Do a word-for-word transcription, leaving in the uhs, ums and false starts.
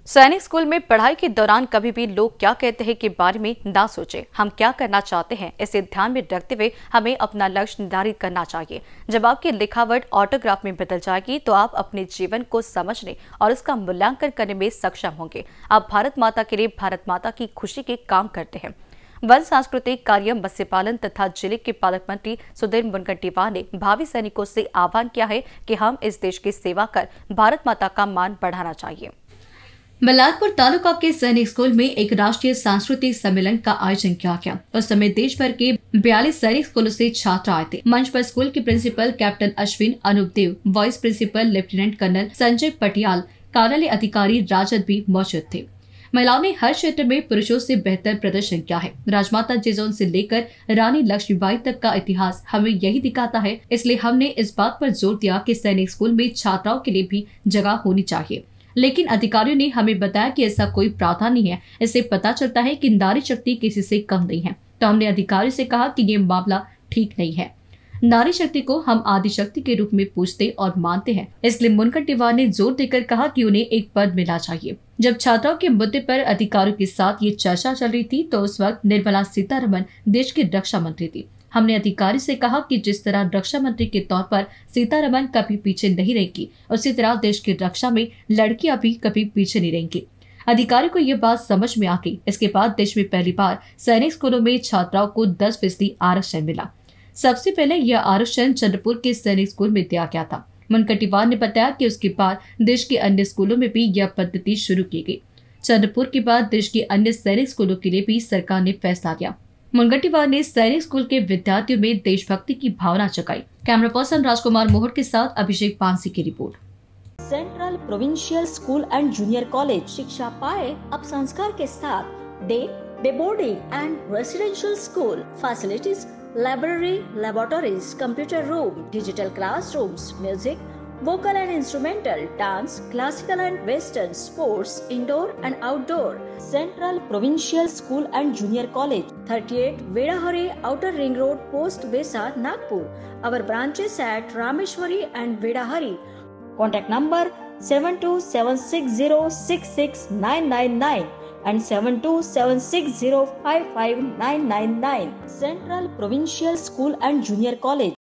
सैनिक स्कूल में पढ़ाई के दौरान कभी भी लोग क्या कहते हैं के बारे में ना सोचें। हम क्या करना चाहते हैं इसे ध्यान में रखते हुए हमें अपना लक्ष्य निर्धारित करना चाहिए। जब आपकी लिखावट ऑटोग्राफ में बदल जाएगी तो आप अपने जीवन को समझने और उसका मूल्यांकन करने में सक्षम होंगे। आप भारत माता के लिए भारत माता की खुशी के काम करते हैं। वन सांस्कृतिक कार्य, मत्स्य पालन तथा जिले के पालक मंत्री सुधीर मुनगंटीवार ने भावी सैनिकों से आह्वान किया है कि हम इस देश की सेवा कर भारत माता का मान बढ़ाना चाहिए। मल्लारपुर तालुका के सैनिक स्कूल में एक राष्ट्रीय सांस्कृतिक सम्मेलन का आयोजन किया गया। उस समय देश भर के बयालीस सैनिक स्कूलों से छात्र आए थे। मंच पर स्कूल के principal captain Ashwin Anupdev, vice principal lieutenant colonel Sanjay Patiyal, कार्यालय अधिकारी राजद भी मौजूद थे। महिलाओं ने हर क्षेत्र में पुरुषों से बेहतर प्रदर्शन किया है। राजमाता जिजोन से लेकर रानी लक्ष्मीबाई तक का इतिहास हमें यही दिखाता है। इसलिए हमने इस बात पर जोर दिया कि सैनिक स्कूल में छात्राओं के लिए भी जगह होनी चाहिए। लेकिन अधिकारियों ने हमें बताया कि ऐसा कोई प्रावधान नहीं है। इससे पता चलता है कि नारी शक्ति किसी से कम नहीं है। तो हमने अधिकारियों से कहा कि ये मामला ठीक नहीं है। नारी शक्ति को हम आदि शक्ति के रूप में पूजते और मानते हैं। इसलिए मुनगंटीवार ने जोर देकर कहा कि उन्हें एक पद मिलना चाहिए। जब छात्राओं के मुद्दे पर अधिकारियों के साथ ये चर्चा चल रही थी तो उस वक्त निर्मला सीतारमण देश की रक्षा मंत्री थी। हमने अधिकारी से कहा कि जिस तरह रक्षा मंत्री के तौर पर सीतारमण कभी पीछे नहीं रहेंगी, उसी तरह देश की रक्षा में लड़कियां भी कभी पीछे नहीं रहेंगी। अधिकारी को ये बात समझ में आ गई। इसके बाद देश में पहली बार सैनिक स्कूलों में छात्राओं को दस फीसदी आरक्षण मिला। सबसे पहले यह आरक्षण चंद्रपुर के सैनिक स्कूल में दिया गया था। मुनगंटीवार ने बताया कि उसके बाद देश के अन्य स्कूलों में भी यह पद्धति शुरू की गई। चंद्रपुर के बाद देश के अन्य सैनिक स्कूलों के लिए भी सरकार ने फैसला लिया। मुनगंटीवार ने सैनिक स्कूल के विद्यार्थियों में देशभक्ति की भावना जगाई। कैमरा पर्सन राजकुमार मोहर के साथ अभिषेक पांसी की रिपोर्ट। Central provincial school and junior college शिक्षा पाए अब संस्कार के साथ। Day day boarding and residential school facilities, library, laboratories, computer room, digital classrooms, music, vocal and instrumental, dance, classical and western, sports, indoor and outdoor. Central Provincial School and Junior College, thirty-eight Vedahari, Outer Ring Road, Post Besa, Nagpur. Our branches at Rameshwari and Vedahari. Contact number seven two seven six zero six six nine nine nine and seven two seven six zero five five nine nine nine. Central Provincial School and Junior College.